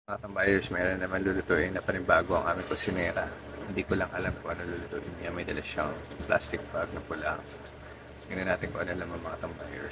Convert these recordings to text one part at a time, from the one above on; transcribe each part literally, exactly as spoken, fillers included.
Mga tambayers, meron naman lulutuin na panibago ang aming kusinera. Hindi ko lang alam kung ano lulutuin niya. May dala siyang plastic bag na pula. Tingnan natin kung ano naman mga tambayers.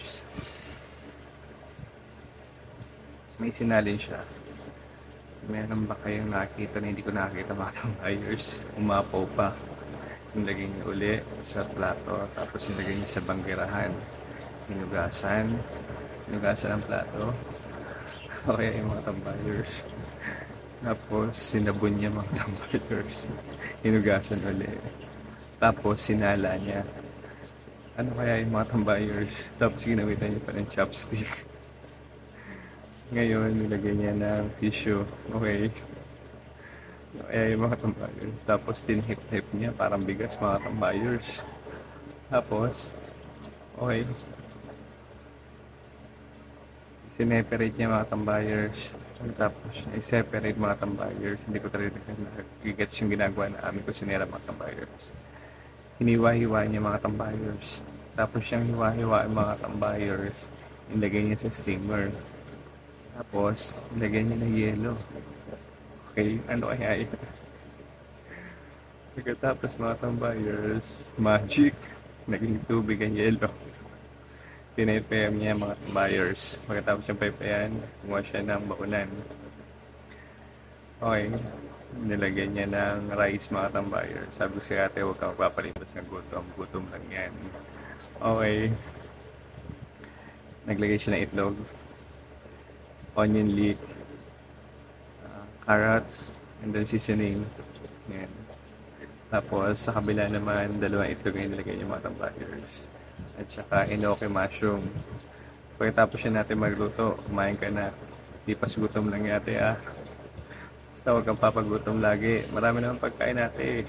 May sinalin siya. Meron ba kayong nakita na hindi ko nakakita mga tambayers? Umapaw pa. Nilagay niya uli sa plato. Tapos nilagay niya sa banggirahan. Hinugasan. Hinugasan ang plato. Okay, yung mga tambayers. Tapos, sinabon niya mga tambayers. Hinugasan ulit. Tapos, sinala niya. Ano kaya yung mga tambayers? Tapos, ginawitan niya pa ng chopstick. Ngayon, nilagay niya ng tissue. Okay. Ano kaya yung mga tambayers? Tapos, tinhip-hip niya. Parang bigas mga tambayers. Tapos, okay. Sineperate niya mga tambayers. Tapos, i-separate mga tambayers. Hindi ko talaga nag-gets yung ginagawa na aming kusinera mga tambayers. Hiniwa-hiwa niya mga tambayers. Tapos siyang hiwa-hiwa ang mga tambayers. Ilagay niya sa steamer. Tapos, ilagay niya ng yelo. Okay, ano kaya yun? Pagkatapos mga tambayers, magic. Naging tubig ang yelo. Pinaypayam niya mga tambayers. Pagkatapos siyang paypayan, kumuha siya ng bakunan. Okay. Nilagyan niya ng rice mga tambayers. Sabi ko si ate, huwag kang magpapalipas ng gutom. Gutom lang yan. Okay. Naglagay siya ng itlog, onion leek, uh, carrots, and then seasoning. Yan. Tapos sa kabila naman, dalawang itlog yung nilagay niya mga tambayers. At saka enoki mushroom. Pagkatapos siya natin magluto, kumain ka na. Di pas gutom lang yate ah. Basta huwag kang papagutom lagi. Marami naman pagkain natin.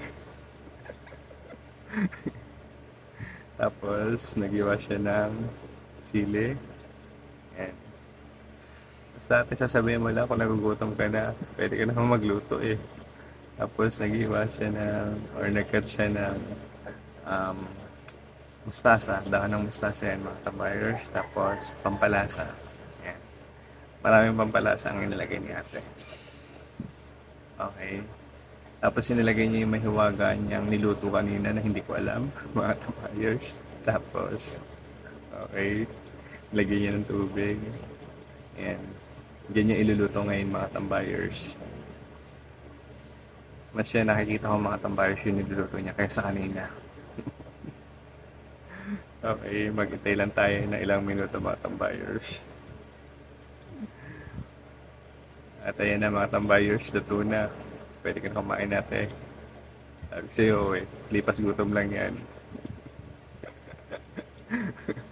Tapos, nag-iwa siya ng sili. Ayan. Basta ate, sasabihin mo lang kung nagugutom ka na, pwede ka naman magluto eh. Tapos, nag-iwa siya ng, or nag-cut siya ng um, mustasa, dahon ng mustasa yan mga tambayers. Tapos, pampalasa. Ayan. Maraming pampalasa ang inilagay ni ate. Okay. Tapos inilagay niya yung mahiwaga niyang niluto kanina na hindi ko alam, mga tambayers. Tapos, okay, lagyan niya ng tubig. Ayan. Diyan niya iluluto ngayon mga tambayers. Mas siya nakikita ko mga tambayers yung niluluto niya kaysa kanina. Okay, mag-itay lang tayo na ilang minuto mga tambayers. At ayan na mga tambayers, luto na. Pwede ka na kumain natin. Sabi sa'yo eh, lipas gutom lang yan.